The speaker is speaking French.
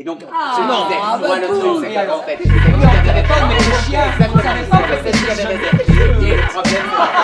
donc, je non, disais, ah, moi bah, le cool. truc, c'est qu'en fait, c'est que j'avais pas de chiens, vous savez pas que c'est le problème, c'est